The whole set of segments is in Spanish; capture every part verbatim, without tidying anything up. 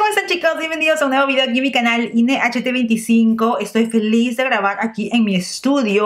¿cómo están, chicos? Bienvenidos a un nuevo video aquí en mi canal Ine H T veinticinco. Estoy feliz de grabar aquí en mi estudio.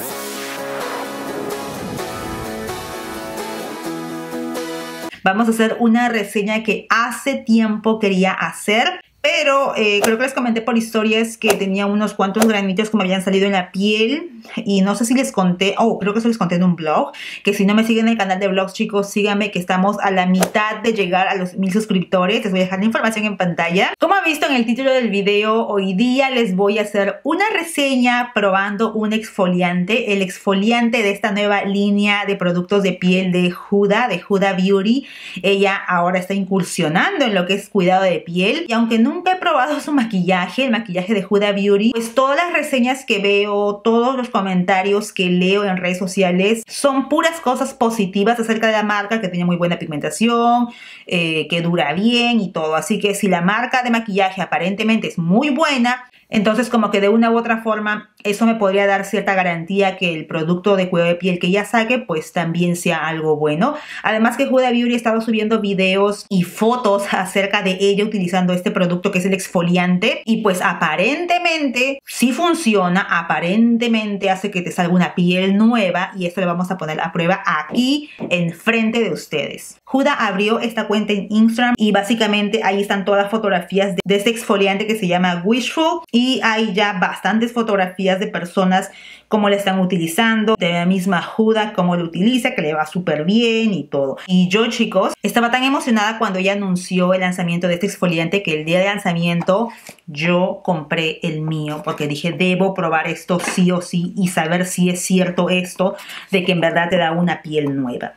Vamos a hacer una reseña que hace tiempo quería hacer, pero eh, creo que les comenté por historias que tenía unos cuantos granitos que me habían salido en la piel. Y no sé si les conté, oh, creo que eso les conté en un vlog. Que si no me siguen en el canal de vlogs, chicos, síganme, que estamos a la mitad de llegar a los mil suscriptores. Les voy a dejar la información en pantalla. Como han visto en el título del video, hoy día les voy a hacer una reseña probando un exfoliante. El exfoliante de esta nueva línea de productos de piel de Huda, de Huda Beauty. Ella ahora está incursionando en lo que es cuidado de piel. Y aunque nunca he probado su maquillaje, el maquillaje de Huda Beauty, pues todas las reseñas que veo, todos los comentarios que leo en redes sociales son puras cosas positivas acerca de la marca, que tiene muy buena pigmentación, eh, que dura bien y todo. Así que si la marca de maquillaje aparentemente es muy buena, entonces como que de una u otra forma eso me podría dar cierta garantía que el producto de cuidado de piel que ya saque pues también sea algo bueno. Además que Huda Beauty ha estado subiendo videos y fotos acerca de ella utilizando este producto que es el exfoliante, y pues aparentemente sí funciona, aparentemente hace que te salga una piel nueva, y esto lo vamos a poner a prueba aquí enfrente de ustedes. Huda abrió esta cuenta en Instagram y básicamente ahí están todas las fotografías de, de este exfoliante que se llama Wishful, y hay ya bastantes fotografías de personas cómo la están utilizando, de la misma Huda cómo lo utiliza, que le va súper bien y todo. Y yo, chicos, estaba tan emocionada cuando ella anunció el lanzamiento de este exfoliante que el día de lanzamiento yo compré el mío, porque dije, debo probar esto sí o sí y saber si es cierto esto de que en verdad te da una piel nueva.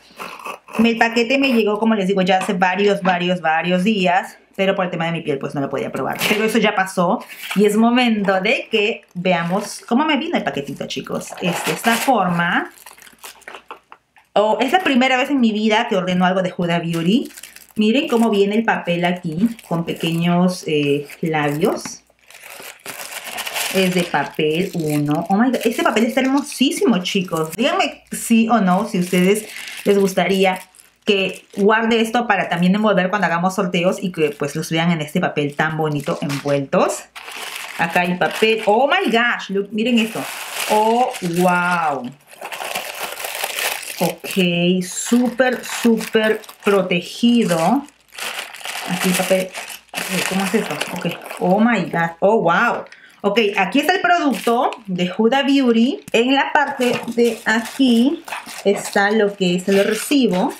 El paquete me llegó, como les digo, ya hace varios, varios, varios días, pero por el tema de mi piel pues no lo podía probar. Pero eso ya pasó y es momento de que veamos cómo me vino el paquetito, chicos. Es de esta forma. Oh, es la primera vez en mi vida que ordeno algo de Huda Beauty. Miren cómo viene el papel aquí, con pequeños eh, labios. Es de papel uno. Oh my God, este papel está hermosísimo, chicos. Díganme sí o no, si a ustedes les gustaría que guarde esto para también envolver cuando hagamos sorteos y que pues los vean en este papel tan bonito envueltos. Acá hay papel. Oh my gosh, look, miren esto. Oh, wow. Ok, súper, súper protegido. Aquí el papel. ¿Cómo es esto? Ok, oh my God. Oh, wow. Ok, aquí está el producto de Huda Beauty. En la parte de aquí está lo que es el recibo.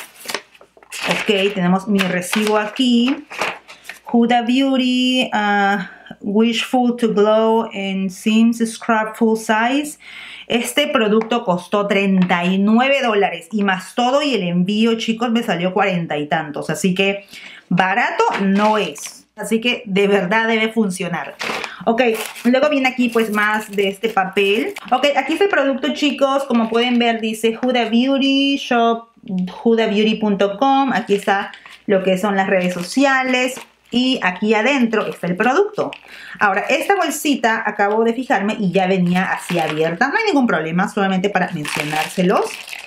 Ok, tenemos mi recibo aquí. Huda Beauty uh, Wishful to Glow en Sims Scrub Full Size. Este producto costó treinta y nueve dólares y más todo, y el envío, chicos, me salió cuarenta y tantos. Así que barato no es. Así que de verdad debe funcionar. Ok, luego viene aquí pues más de este papel. Ok, aquí está el producto, chicos. Como pueden ver dice Huda Beauty, shop huda beauty punto com. Aquí está lo que son las redes sociales. Y aquí adentro está el producto. Ahora, esta bolsita acabo de fijarme y ya venía así abierta. No hay ningún problema, solamente para mencionárselos.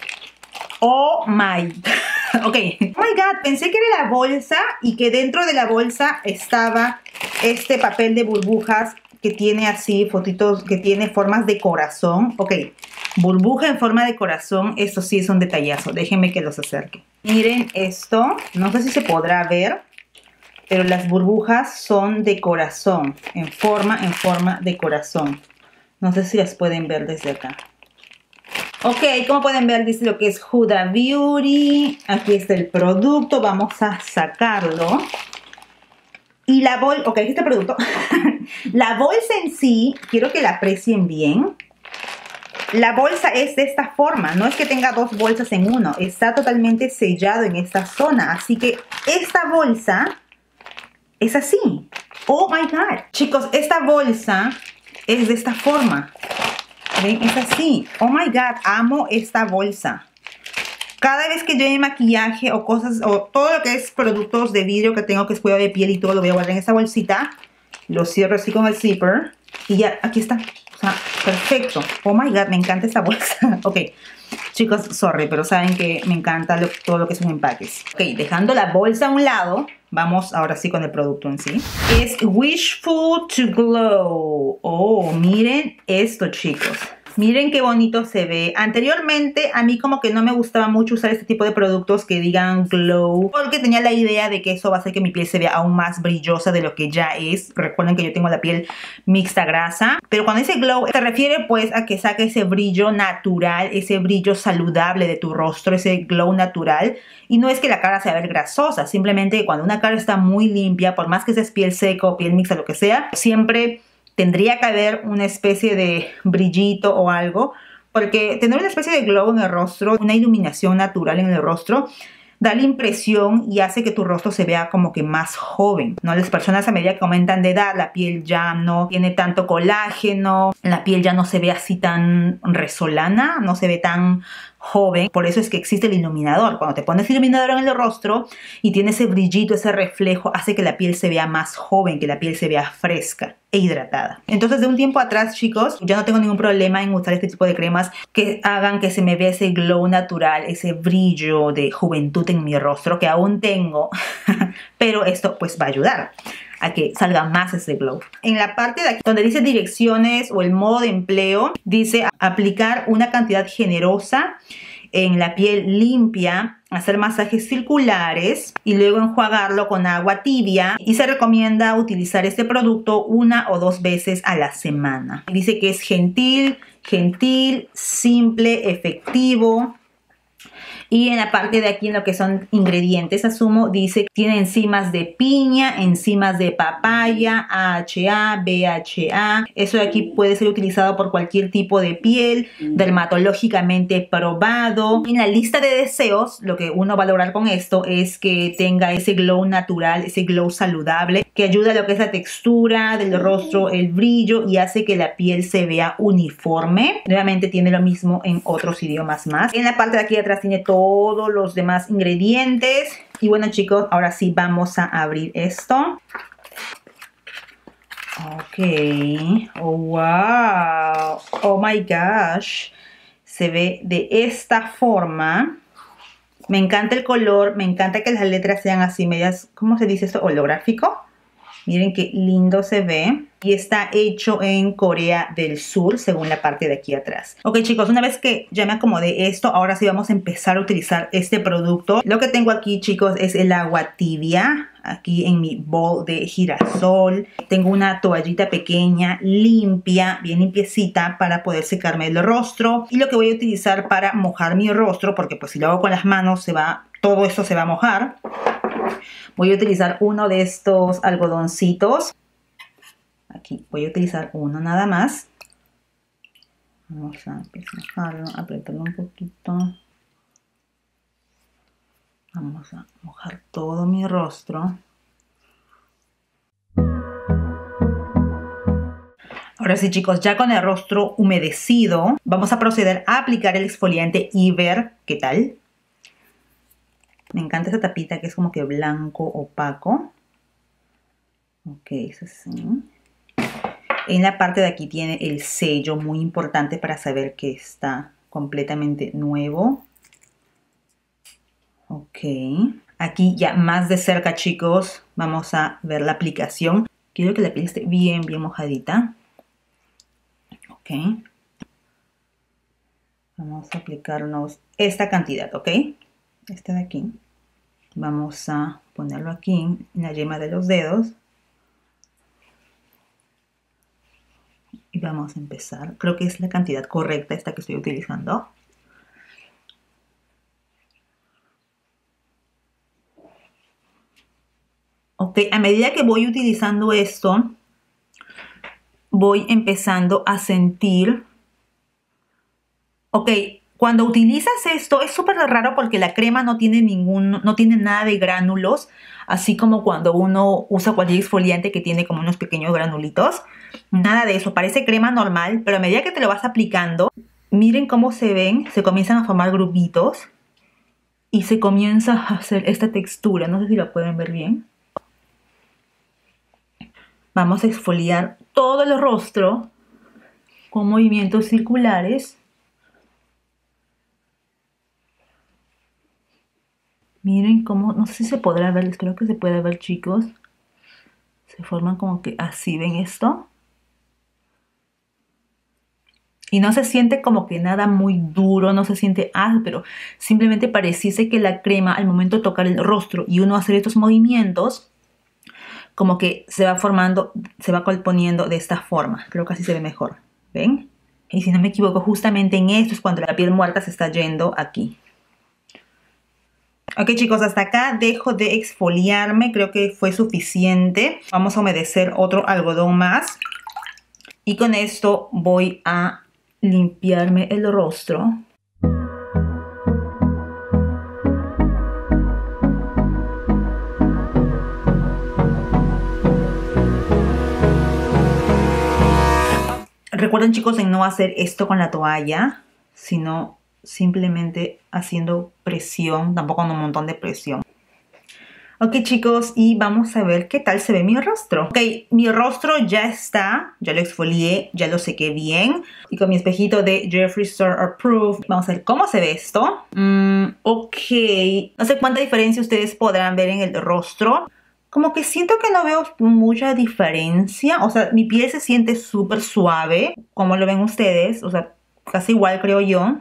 Oh my ok, oh my God, pensé que era la bolsa y que dentro de la bolsa estaba este papel de burbujas que tiene así fotitos, que tiene formas de corazón. Ok, burbuja en forma de corazón, esto sí es un detallazo, déjenme que los acerque. Miren esto, no sé si se podrá ver, pero las burbujas son de corazón, en forma, en forma de corazón. No sé si las pueden ver desde acá. Ok, como pueden ver dice lo que es Huda Beauty. Aquí está el producto, vamos a sacarlo. Y la bolsa, ok, aquí está el producto. La bolsa en sí, quiero que la aprecien bien. La bolsa es de esta forma, no es que tenga dos bolsas en uno. Está totalmente sellado en esta zona, así que esta bolsa es así. Oh my God. Chicos, esta bolsa es de esta forma. ¿Ven? Es así. Oh my God, amo esta bolsa. Cada vez que lleve maquillaje o cosas, o todo lo que es productos de vidrio que tengo que es cuidado de piel y todo, lo voy a guardar en esta bolsita. Lo cierro así con el zipper. Y ya, aquí está. O sea, perfecto. Oh my God, me encanta esta bolsa. Ok, chicos, sorry, pero saben que me encanta lo, todo lo que son empaques. Ok, dejando la bolsa a un lado, vamos ahora sí con el producto en sí. Es Wishful to Glow. Oh, miren esto, chicos. Miren qué bonito se ve. Anteriormente a mí como que no me gustaba mucho usar este tipo de productos que digan glow, porque tenía la idea de que eso va a hacer que mi piel se vea aún más brillosa de lo que ya es. Recuerden que yo tengo la piel mixta grasa, pero cuando dice glow se refiere pues a que saque ese brillo natural, ese brillo saludable de tu rostro, ese glow natural. Y no es que la cara se va a ver grasosa, simplemente cuando una cara está muy limpia, por más que seas piel seca o piel mixta, lo que sea, siempre tendría que haber una especie de brillito o algo, porque tener una especie de glow en el rostro, una iluminación natural en el rostro, da la impresión y hace que tu rostro se vea como que más joven, ¿no? Las personas a medida que aumentan de edad, la piel ya no tiene tanto colágeno, la piel ya no se ve así tan resolana, no se ve tan joven. Por eso es que existe el iluminador. Cuando te pones iluminador en el rostro y tiene ese brillito, ese reflejo, hace que la piel se vea más joven, que la piel se vea fresca e hidratada. Entonces, de un tiempo atrás, chicos, yo no tengo ningún problema en usar este tipo de cremas que hagan que se me vea ese glow natural, ese brillo de juventud en mi rostro, que aún tengo, pero esto pues va a ayudar a que salga más ese glow. En la parte de aquí donde dice direcciones o el modo de empleo, dice aplicar una cantidad generosa en la piel limpia, hacer masajes circulares y luego enjuagarlo con agua tibia, y se recomienda utilizar este producto una o dos veces a la semana. Dice que es gentil, gentil, simple, efectivo. Y en la parte de aquí, en lo que son ingredientes, asumo, dice que tiene enzimas de piña, enzimas de papaya, A H A, B H A. Eso de aquí puede ser utilizado por cualquier tipo de piel, dermatológicamente probado. En la lista de deseos, lo que uno va a lograr con esto es que tenga ese glow natural, ese glow saludable, que ayuda a lo que es la textura del rostro, el brillo, y hace que la piel se vea uniforme. Nuevamente tiene lo mismo en otros idiomas más. En la parte de aquí atrás tiene todo todos los demás ingredientes. Y bueno, chicos, ahora sí vamos a abrir esto. Ok. Oh, wow. Oh my gosh. Se ve de esta forma. Me encanta el color. Me encanta que las letras sean así medias, ¿cómo se dice esto? Holográfico. Miren qué lindo se ve. Y está hecho en Corea del Sur, según la parte de aquí atrás. Ok, chicos, una vez que ya me acomodé esto, ahora sí vamos a empezar a utilizar este producto. Lo que tengo aquí, chicos, es el agua tibia. Aquí en mi bowl de girasol. Tengo una toallita pequeña, limpia, bien limpiecita, para poder secarme el rostro. Y lo que voy a utilizar para mojar mi rostro, porque pues si lo hago con las manos, se va, todo esto se va a mojar. Voy a utilizar uno de estos algodoncitos. Aquí voy a utilizar uno nada más. Vamos a mojarlo, apretarlo un poquito. Vamos a mojar todo mi rostro. Ahora sí, chicos, ya con el rostro humedecido, vamos a proceder a aplicar el exfoliante Iver. ¿Qué tal? Me encanta esta tapita que es como que blanco opaco. Ok, eso sí. En la parte de aquí tiene el sello, muy importante para saber que está completamente nuevo. Ok. Aquí ya más de cerca, chicos, vamos a ver la aplicación. Quiero que la piel esté bien, bien mojadita. Ok. Vamos a aplicarnos esta cantidad, ¿ok? Este de aquí. Vamos a ponerlo aquí en la yema de los dedos. Y vamos a empezar. Creo que es la cantidad correcta esta que estoy utilizando. Ok, a medida que voy utilizando esto, voy empezando a sentir... Ok, cuando utilizas esto es súper raro porque la crema no tiene ningún, no tiene nada de gránulos, así como cuando uno usa cualquier exfoliante que tiene como unos pequeños granulitos. Nada de eso, parece crema normal, pero a medida que te lo vas aplicando, miren cómo se ven, se comienzan a formar grupitos y se comienza a hacer esta textura. No sé si la pueden ver bien. Vamos a exfoliar todo el rostro con movimientos circulares. Miren cómo, no sé si se podrá ver, espero que se pueda ver, chicos. Se forman como que así, ¿ven esto? Y no se siente como que nada muy duro, no se siente áspero. Simplemente pareciese que la crema, al momento de tocar el rostro y uno hacer estos movimientos, como que se va formando, se va componiendo de esta forma. Creo que así se ve mejor, ¿ven? Y si no me equivoco, justamente en esto es cuando la piel muerta se está yendo aquí. Ok, chicos, hasta acá dejo de exfoliarme. Creo que fue suficiente. Vamos a humedecer otro algodón más. Y con esto voy a limpiarme el rostro. Recuerden, chicos, en no hacer esto con la toalla, sino simplemente haciendo presión, tampoco con un montón de presión. Ok, chicos, y vamos a ver qué tal se ve mi rostro. Ok, mi rostro ya está, ya lo exfolié, ya lo sequé bien. Y con mi espejito de Jeffree Star Approved, vamos a ver cómo se ve esto. Mm, ok, no sé cuánta diferencia ustedes podrán ver en el rostro. Como que siento que no veo mucha diferencia. O sea, mi piel se siente súper suave, como lo ven ustedes. O sea, casi igual creo yo.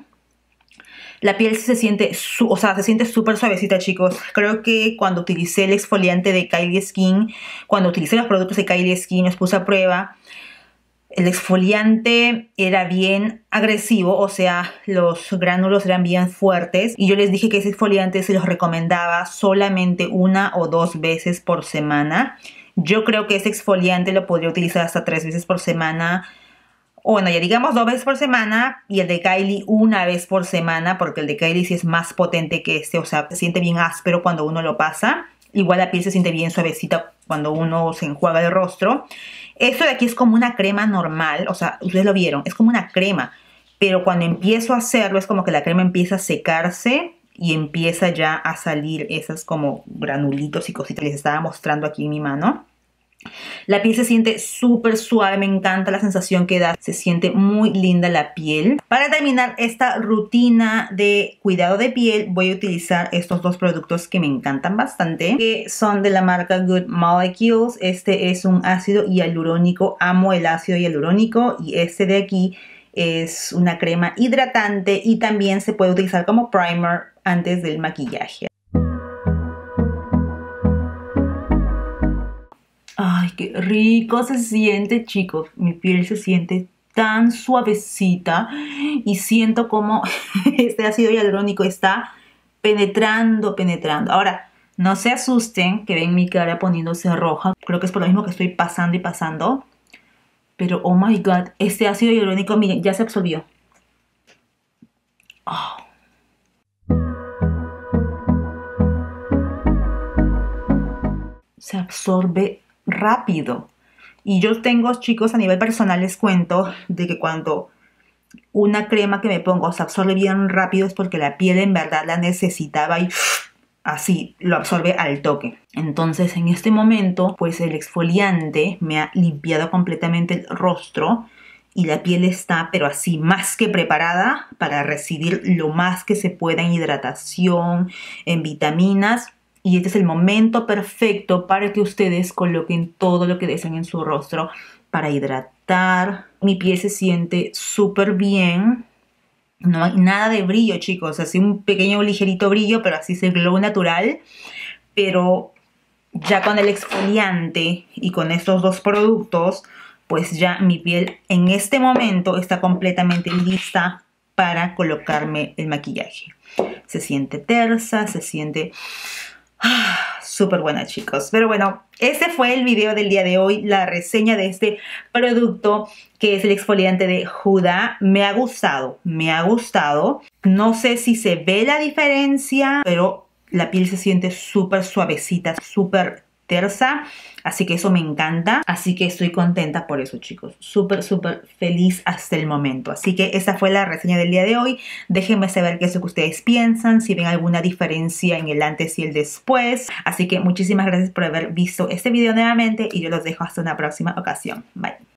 La piel se siente, su, o sea, se siente súper suavecita, chicos. Creo que cuando utilicé el exfoliante de Kylie Skin, cuando utilicé los productos de Kylie Skin, los puse a prueba, el exfoliante era bien agresivo, o sea, los gránulos eran bien fuertes. Y yo les dije que ese exfoliante se los recomendaba solamente una o dos veces por semana. Yo creo que ese exfoliante lo podría utilizar hasta tres veces por semana. O bueno, ya digamos dos veces por semana y el de Kylie una vez por semana, porque el de Kylie sí es más potente que este, o sea, se siente bien áspero cuando uno lo pasa. Igual la piel se siente bien suavecita cuando uno se enjuaga el rostro. Esto de aquí es como una crema normal, o sea, ustedes lo vieron, es como una crema. Pero cuando empiezo a hacerlo es como que la crema empieza a secarse y empieza ya a salir esas como granulitos y cositas que les estaba mostrando aquí en mi mano. La piel se siente súper suave, me encanta la sensación que da, se siente muy linda la piel. Para terminar esta rutina de cuidado de piel voy a utilizar estos dos productos que me encantan bastante, que son de la marca Good Molecules. Este es un ácido hialurónico, amo el ácido hialurónico, y este de aquí es una crema hidratante y también se puede utilizar como primer antes del maquillaje. Ay, qué rico se siente, chicos. Mi piel se siente tan suavecita y siento como este ácido hialurónico está penetrando, penetrando. Ahora, no se asusten que ven mi cara poniéndose roja. Creo que es por lo mismo que estoy pasando y pasando. Pero, oh my God, este ácido hialurónico, miren, ya se absorbió. Oh. Se absorbe rápido. Y yo tengo, chicos, a nivel personal les cuento de que cuando una crema que me pongo se absorbe bien rápido es porque la piel en verdad la necesitaba y así lo absorbe al toque. Entonces en este momento pues el exfoliante me ha limpiado completamente el rostro y la piel está pero así más que preparada para recibir lo más que se pueda en hidratación, en vitaminas. Y este es el momento perfecto para que ustedes coloquen todo lo que deseen en su rostro para hidratar. Mi piel se siente súper bien. No hay nada de brillo, chicos. Así un pequeño ligerito brillo, pero así es el glow natural. Pero ya con el exfoliante y con estos dos productos, pues ya mi piel en este momento está completamente lista para colocarme el maquillaje. Se siente tersa, se siente... Ah, súper buena, chicos. Pero bueno, este fue el video del día de hoy, la reseña de este producto que es el exfoliante de Huda. Me ha gustado, me ha gustado. No sé si se ve la diferencia, pero la piel se siente súper suavecita, súper tersa. Así que eso me encanta. Así que estoy contenta por eso, chicos. Súper, súper feliz hasta el momento. Así que esa fue la reseña del día de hoy. Déjenme saber qué es lo que ustedes piensan. Si ven alguna diferencia en el antes y el después. Así que muchísimas gracias por haber visto este video nuevamente. Y yo los dejo hasta una próxima ocasión. Bye.